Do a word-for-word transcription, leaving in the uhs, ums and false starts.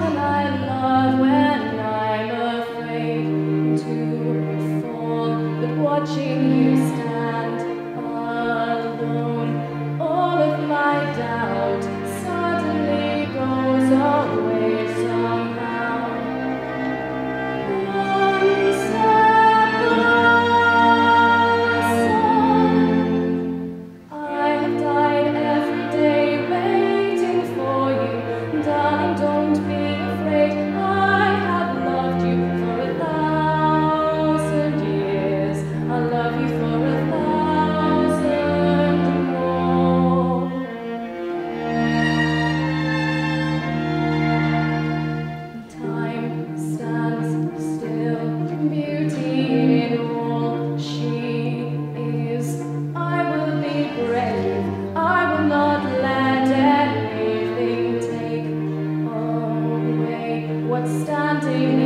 can I love when I'm afraid to fall? But watching you stand alone, all of my doubt suddenly goes away somehow. One step closer. I have died every day waiting for you. Darling, don't be afraid. I have loved you for a thousand years. I'll love you for a thousand more. Time stands still, beauty in all she is. I will be brave, I will not let anything take away what's standing